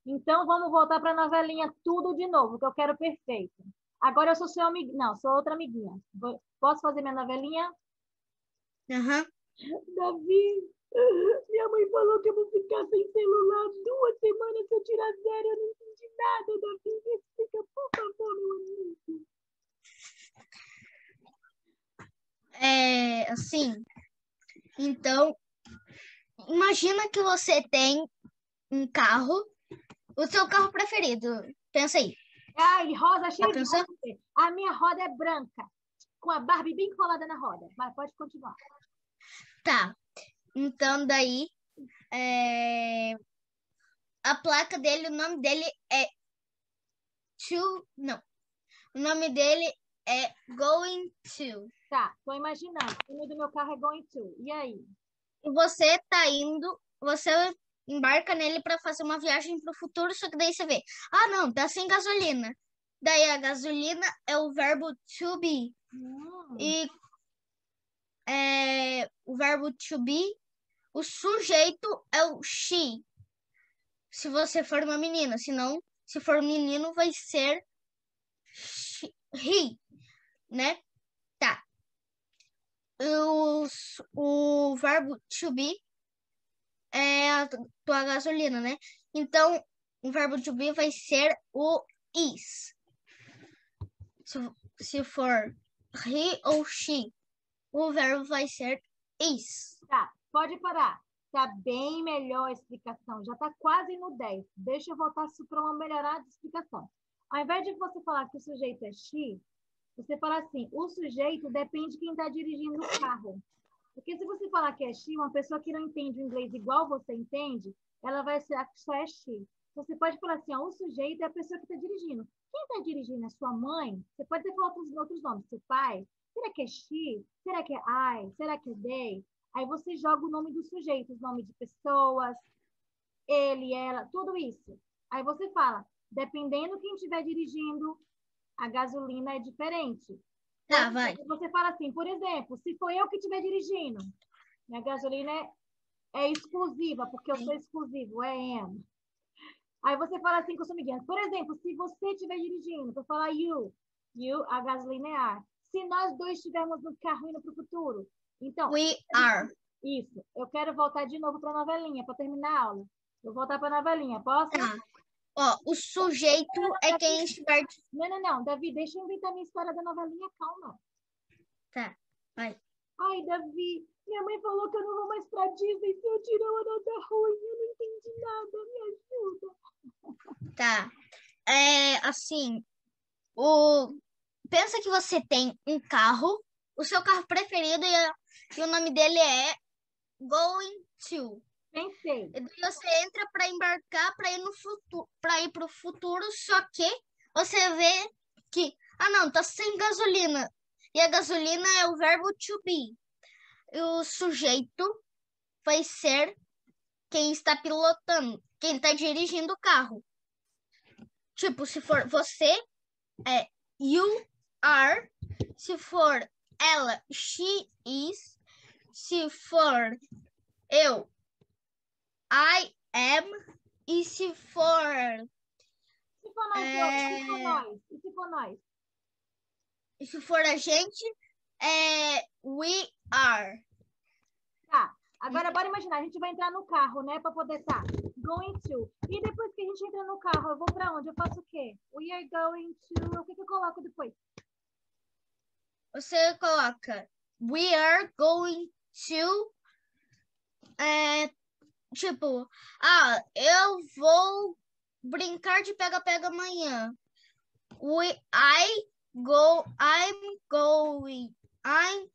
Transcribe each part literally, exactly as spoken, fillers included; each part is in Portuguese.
Então, vamos voltar para a novelinha tudo de novo, que eu quero perfeito. Agora eu sou seu amigo. Não, sou outra amiguinha. Posso fazer minha novelinha? Aham. Uhum. Davi, minha mãe falou que eu vou ficar sem celular duas semanas se eu tirar zero. Eu não entendi nada, Davi. Me explica, por favor, meu amigo. É, assim, então, imagina que você tem um carro, o seu carro preferido. Pensa aí. Ai, rosa cheia de pensou? roda. A minha roda é branca, com a Barbie bem colada na roda. Mas pode continuar. Tá. Então, daí, é... a placa dele, o nome dele é To... Não. O nome dele é Going To. Tá, tô imaginando. O nome do meu carro é Going To. E aí? E você tá indo, você embarca nele para fazer uma viagem para o futuro, só que daí você vê, ah, não, tá sem gasolina. Daí a gasolina é o verbo to be. Hum. E é, o verbo to be, o sujeito é o she. Se você for uma menina, senão, se for menino, vai ser she, he, né? Tá. O, o verbo to be é a tua gasolina, né? Então, o verbo to be vai ser o is. Se, se for he ou she, o verbo vai ser is. Tá, pode parar. Tá bem melhor a explicação. Já tá quase no dez. Deixa eu voltar para uma melhorada de explicação. Ao invés de você falar que o sujeito é she, você fala assim, o sujeito depende de quem está dirigindo o carro. Porque se você falar que é she, uma pessoa que não entende o inglês igual você entende, ela vai ser que só é she. Você pode falar assim, ó, o sujeito é a pessoa que está dirigindo. Quem está dirigindo é sua mãe? Você pode ter falado outros, outros nomes, seu pai. Será que é she? Será que é I? Será que é they? Aí você joga o nome do sujeito, os nomes de pessoas, ele, ela, tudo isso. Aí você fala, dependendo quem estiver dirigindo, a gasolina é diferente. Tá, vai. Você fala assim, por exemplo, se for eu que estiver dirigindo, minha gasolina é, é exclusiva, porque eu sou exclusivo, é M. Aí você fala assim com o seu amiguinho. Por exemplo, se você estiver dirigindo, eu falar you, you, a gasolina é ar. Se nós dois estivermos no carro indo para o futuro, então... We are. Isso. Eu quero voltar de novo para a novelinha, para terminar a aula. Vou voltar para a novelinha, posso? Tá. Ó, o sujeito é quem estiver... Não, não, não. Davi, deixa eu inventar minha história da novelinha, calma. Tá, vai. Ai, Davi, minha mãe falou que eu não vou mais pra Disney se eu tirar uma nota ruim. Eu não entendi nada, me ajuda. Tá. É, assim, o... pensa que você tem um carro, o seu carro preferido e, a... e o nome dele é Going To. Pensei. E daí você entra para embarcar para ir no futuro, para ir para o futuro, só que você vê que, ah, não, tá sem gasolina. E a gasolina é o verbo to be. E o sujeito vai ser quem está pilotando, quem está dirigindo o carro. Tipo, se for você, é you are. Se for ela, she is. Se for eu, I am. E se for... Se for nós, É... se for nós, e se for nós? E se for a gente, é we are. Tá. Agora, bora imaginar, a gente vai entrar no carro, né, para poder estar tá going to. E depois que a gente entra no carro, eu vou para onde? Eu faço o quê? We are going to... O que, que eu coloco depois? Você coloca we are going to... É, tipo, ah, eu vou brincar de pega-pega amanhã. We, I go, I'm going, I'm,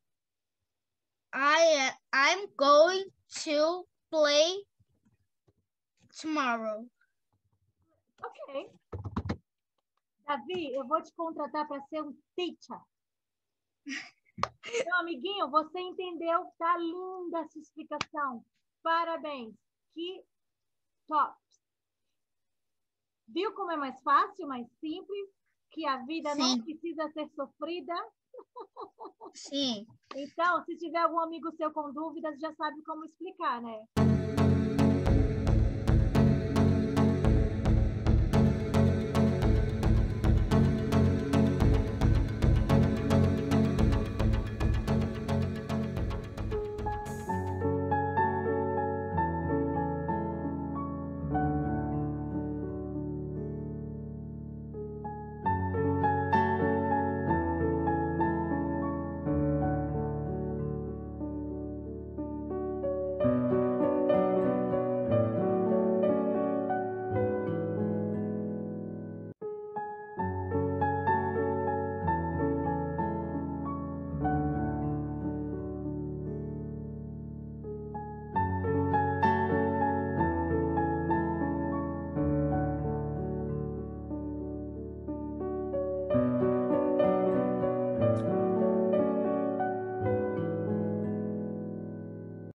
I, I'm going to play tomorrow. Ok. Davi, eu vou te contratar para ser um teacher. Meu amiguinho, você entendeu? Tá linda essa explicação. Parabéns. Que top. Viu como é mais fácil, mais simples? Que a vida Sim. não precisa ser sofrida? Sim. Então, se tiver algum amigo seu com dúvidas, já sabe como explicar, né?